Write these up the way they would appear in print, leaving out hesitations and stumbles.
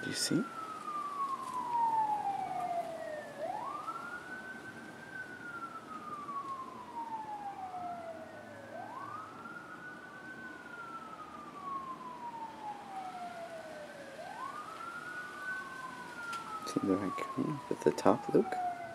Do you see? See the raccoon with the top loop?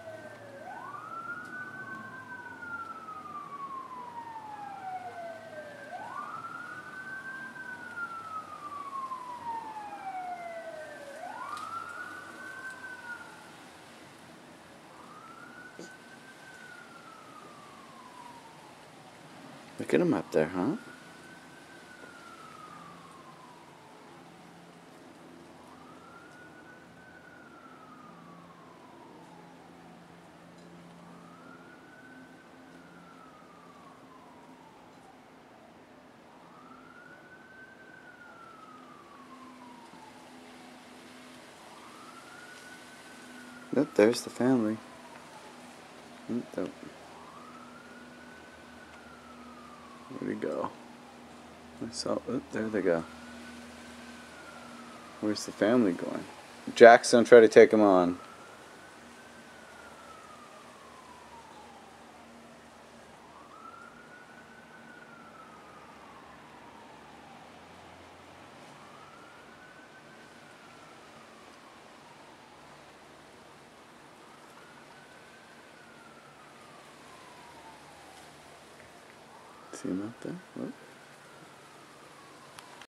Look at him up there, huh? Nope, there's the family. Where'd he go? I saw. Oh, there they go. Where's the family going? Jax, don't try to take him on. See him out there? Oh.